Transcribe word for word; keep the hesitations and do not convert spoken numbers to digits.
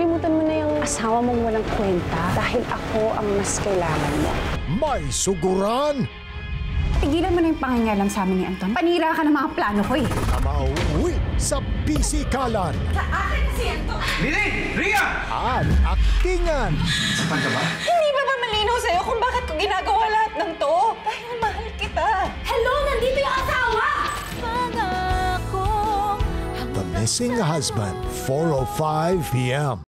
kalimutan mo na yung asawa mong walang kwenta dahil ako ang mas kailangan mo. May suguran! Tigilan mo na yung pangingalam sa amin ni Anton. Panira ka ng mga plano ko eh. Na mauuwi sa pisikalan. Sa akin si Anton! Millie! Ria! At aktingan. Sapan ka ba? Hindi ba ba malinaw sa'yo kung bakit ko ginagawa lahat ng to? Dahil mahal kita. Hello! Nandito yung asawa! The Missing Husband, four oh five p m